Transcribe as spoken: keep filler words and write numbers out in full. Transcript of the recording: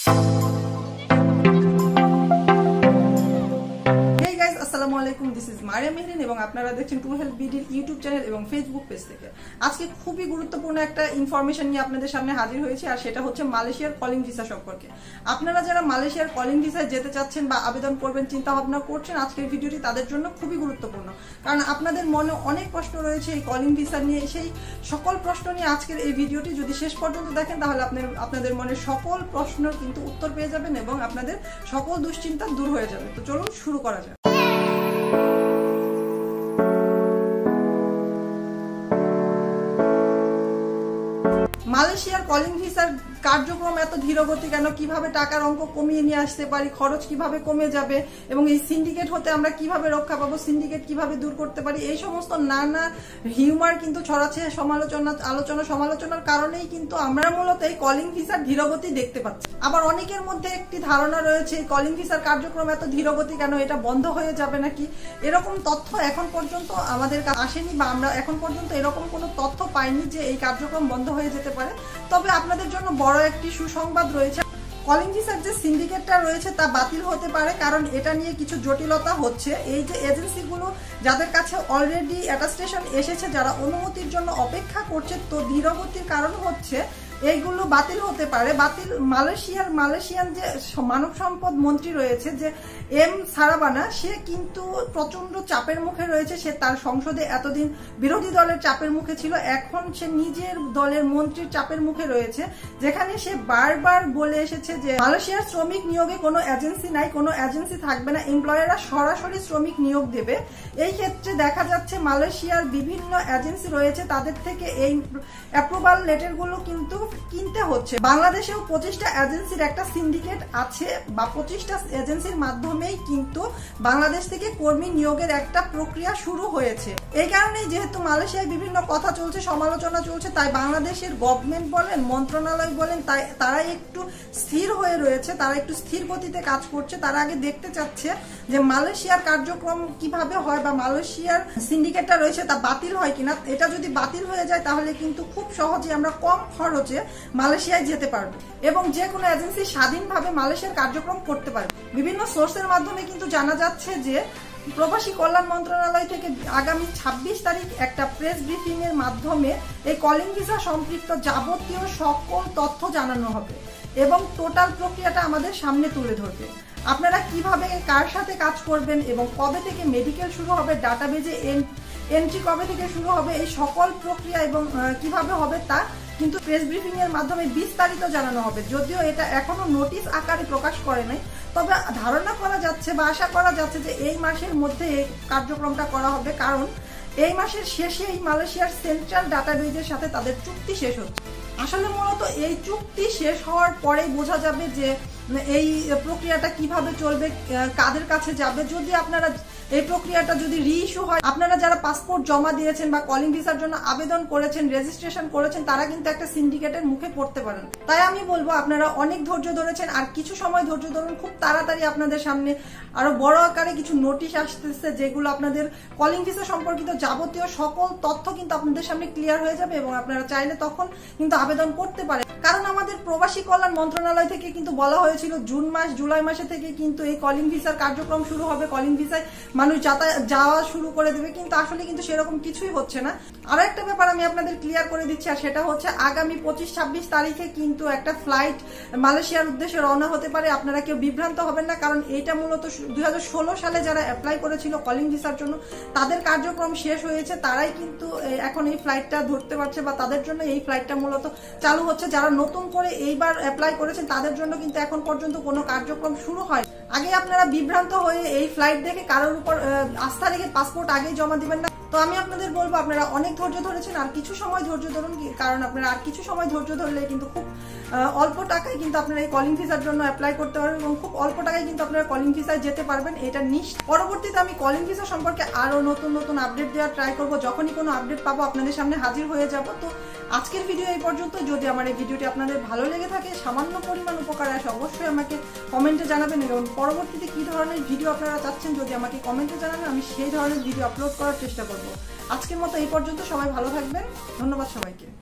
This is মারিয়া মেহরিন এবং আপনারা দেখছেন টু হেল্প বিডির ইউটিউব চ্যানেল এবং ফেসবুক পেজ থেকে। আজকে খুবই গুরুত্বপূর্ণ একটা ইনফরমেশন নিয়ে আপনাদের সামনে হাজির হয়েছে, আর সেটা হচ্ছে মালয়েশিয়ার কলিং ভিসা সম্পর্কে। আপনারা যারা মালয়েশিয়ার কলিং ভিসায় যেতে চাচ্ছেন বা আবেদন করবেন চিন্তা ভাবনা করছেন, আজকের ভিডিওটি তাদের জন্য খুবই গুরুত্বপূর্ণ, কারণ আপনাদের মনে অনেক প্রশ্ন রয়েছে এই কলিং ভিসা নিয়ে। সেই সকল প্রশ্ন নিয়ে আজকের এই ভিডিওটি যদি শেষ পর্যন্ত দেখেন তাহলে আপনার আপনাদের মনে সকল প্রশ্নের কিন্তু উত্তর পেয়ে যাবেন এবং আপনাদের সকল দুশ্চিন্তা দূর হয়ে যাবে। তো চলুন শুরু করা যাক। মালয়েশিয়ার কলিং ভিসার কার্যক্রম এত ধীরগতি কেন, কিভাবে টাকার অঙ্ক কমিয়ে নিয়ে আসতে পারি, খরচ কিভাবে কমে যাবে এবং এই সিন্ডিকেট হতে আমরা কিভাবে রক্ষা পাবো, সিন্ডিকেট কিভাবে দূর করতে পারি, এই সমস্ত নানা হিউমার কিন্তু ছড়াচ্ছে সমালোচনা আলোচনা সমালোচনার কারণেই কিন্তু আমরা মূলত এই কলিং ভিসার ধীরগতি দেখতে পাচ্ছি। আবার অনেকের মধ্যে একটি ধারণা রয়েছে কলিং ভিসার কার্যক্রম এত ধীরগতি কেন, এটা বন্ধ হয়ে যাবে নাকি। এরকম তথ্য এখন পর্যন্ত আমাদের কাছে আসেনি বা আমরা এখন পর্যন্ত এরকম কোনো তথ্য পাইনি যে এই কার্যক্রম বন্ধ হয়ে যেতে পারে। তবে আপনাদের জন্য বড় একটি সুসংবাদ রয়েছে, কলিং ভিসার যে সিন্ডিকেটটা রয়েছে তা বাতিল হতে পারে, কারণ এটা নিয়ে কিছু জটিলতা হচ্ছে। এই যে এজেন্সিগুলো যাদের কাছে অলরেডি অ্যাটাস্টেশন এসেছে, যারা অনুমতির জন্য অপেক্ষা করছে, তো ধীরগতির কারণ হচ্ছে এইগুলো বাতিল হতে পারে। বাতিল মালয়েশিয়ার মালয়েশিয়ান যে মানব সম্পদ মন্ত্রী রয়েছে যে এম সারাবানা, সে কিন্তু প্রচন্ড চাপের মুখে রয়েছে। সে তার সংসদে এতদিন বিরোধী দলের চাপের মুখে ছিল, এখন সে নিজের দলের মন্ত্রীর চাপের মুখে রয়েছে, যেখানে সে বারবার বলে এসেছে যে মালয়েশিয়ার শ্রমিক নিয়োগে কোনো এজেন্সি নাই, কোনো এজেন্সি থাকবে না, এমপ্লয়াররা সরাসরি শ্রমিক নিয়োগ দেবে। এই ক্ষেত্রে দেখা যাচ্ছে মালয়েশিয়ার বিভিন্ন এজেন্সি রয়েছে, তাদের থেকে এই অ্যাপ্রুভাল লেটারগুলো কিন্তু কিনতে হচ্ছে। বাংলাদেশেও পঁচিশটা এজেন্সির একটা সিন্ডিকেট আছে বা পঁচিশটা এজেন্সির মাধ্যমেই কিন্তু বাংলাদেশ থেকে কর্মী নিয়োগের একটা প্রক্রিয়া শুরু হয়েছে। এই কারণেই যেহেতু মালয়েশিয়ায় বিভিন্ন কথা চলছে, সমালোচনা চলছে, তাই বাংলাদেশের গভর্নমেন্ট বলেন, মন্ত্রণালয় বলেন, তাই তারা একটু স্থির হয়ে রয়েছে, তারা একটু স্থির গতিতে কাজ করছে। তারা আগে দেখতে চাচ্ছে যে মালয়েশিয়ার কার্যক্রম কিভাবে হয় বা মালয়েশিয়ার সিন্ডিকেটটা রয়েছে তা বাতিল হয় কিনা। এটা যদি বাতিল হয়ে যায় তাহলে কিন্তু খুব সহজে আমরা কম খরচে মালয়েশিয়ায় যেতে পারবে এবং যে কোনো এজেন্সি স্বাধীনভাবে মালয়েশিয়ার কার্যক্রম করতে পারবে। বিভিন্ন সোর্সের মাধ্যমে কিন্তু জানা যাচ্ছে যে প্রবাসী কল্যাণ মন্ত্রণালয় থেকে আগামী ছাব্বিশ তারিখ একটা প্রেস ব্রিফিং এর মাধ্যমে এই কলিং ভিসা সম্পৃক্ত যাবতীয় সকল তথ্য জানানো হবে এবং টোটাল প্রক্রিয়াটা আমাদের সামনে তুলে ধরবে। আপনারা কিভাবে কার সাথে কাজ করবেন এবং কবে থেকে মেডিকেল শুরু হবে, ডাটাবেজে এন্ট্রি কবে থেকে শুরু হবে, এই সকল প্রক্রিয়া এবং কিভাবে হবে তা কিন্তু প্রেস ব্রিফিং এর মাধ্যমে বিস্তারিত জানানো হবে। যদিও এটা এখনো নোটিশ আকারে প্রকাশ করে নাই, তবে ধারণা করা যাচ্ছে বা আশা করা যাচ্ছে যে এই মাসের মধ্যে এই কার্যক্রমটা করা হবে, কারণ এই মাসের শেষে এই মালয়েশিয়ার সেন্ট্রাল ডাটাবেজের সাথে তাদের চুক্তি শেষ হচ্ছে। আসলে মূলত এই চুক্তি শেষ হওয়ার পরেই বোঝা যাবে যে এই প্রক্রিয়াটা কিভাবে চলবে, কাদের কাছে যাবে। যদি আপনারা এই প্রক্রিয়াটা যদি রিইস্যু হয়, আপনারা যারা পাসপোর্ট জমা দিয়েছেন বা কলিং ভিসার জন্য আবেদন করেছেন, রেজিস্ট্রেশন করেছেন, তারা কিন্তু একটা সিন্ডিকেটের মুখে পড়তে পারেন। তাই আমি বলবো আপনারা অনেক ধৈর্য ধরেছেন, আর কিছু সময় ধৈর্য ধরুন। খুব তাড়াতাড়ি আপনাদের সামনে আরো বড় আকারে কিছু নোটিশ আসতেছে, যেগুলো আপনাদের কলিং ভিসা সম্পর্কিত যাবতীয় সকল তথ্য কিন্তু আপনাদের সামনে ক্লিয়ার হয়ে যাবে এবং আপনারা চাইলে তখন কিন্তু আবেদন করতে পারেন। কারণ আমাদের প্রবাসী কল্যাণ মন্ত্রণালয় থেকে কিন্তু বলা হয়েছিল জুন মাস জুলাই মাসে থেকে কিন্তু এই কলিং ভিসার কার্যক্রম শুরু হবে, কলিং ভিসায় মানুষ যাতায়াত যাওয়া শুরু করে দেবে, কিন্তু আসলে কিন্তু সেরকম কিছুই হচ্ছে না। আরো একটা ব্যাপার আমি আপনাদের ক্লিয়ার করে দিচ্ছি, আর সেটা হচ্ছে আগামী পঁচিশ ছাব্বিশ তারিখে কিন্তু একটা ফ্লাইট মালয়েশিয়ার উদ্দেশ্যে রওনা হতে পারে। আপনারা কেউ বিভ্রান্ত হবেন না, কারণ এইটা মূলত দুই হাজার ষোলো সালে যারা অ্যাপ্লাই করেছিল কলিং ভিসার জন্য তাদের কার্যক্রম শেষ হয়েছে, তারাই কিন্তু এখন এই ফ্লাইটটা ধরতে পারছে বা তাদের জন্য এই ফ্লাইটটা মূলত চালু হচ্ছে। যারা নতুন করে এইবার অ্যাপ্লাই করেছেন তাদের জন্য কিন্তু এখন পর্যন্ত কোনো কার্যক্রম শুরু হয়। আগে আপনারা বিভ্রান্ত হয়ে এই ফ্লাইট দেখে কারোর উপর আস্থা রেখে পাসপোর্ট আগেই জমা দিবেন না। তো আমি আপনাদের বলবো আপনারা অনেক ধৈর্য ধরেছেন, আর কিছু সময় ধৈর্য ধরুন, কারণ আপনারা আর কিছু সময় ধৈর্য ধরলে কিন্তু খুব অল্প টাকায় কিন্তু আপনারা এই কলিং ভিসার জন্য অ্যাপ্লাই করতে পারবেন এবং খুব অল্প টাকায় কিন্তু আপনারা কলিং ভিসায় যেতে পারবেন, এটা নিশ্চিত। পরবর্তীতে আমি কলিং ভিসা সম্পর্কে আরো নতুন নতুন আপডেট দেওয়ার ট্রাই করবো। যখনই কোনো আপডেট পাবো আপনাদের সামনে হাজির হয়ে যাব। তো আজকের ভিডিও এই পর্যন্ত। যদি আমার এই ভিডিওটি আপনাদের ভালো লেগে থাকে, সামান্য পরিমাণ উপকার আসে, অবশ্যই আমাকে কমেন্টে জানাবেন এবং পরবর্তীতে কি ধরনের ভিডিও আপনারা চাচ্ছেন যদি আমাকে কমেন্টে জানাবেন, আমি সেই ধরনের ভিডিও আপলোড করার চেষ্টা করব। আজকের মতো এই পর্যন্ত। সবাই ভালো থাকবেন, ধন্যবাদ সবাইকে।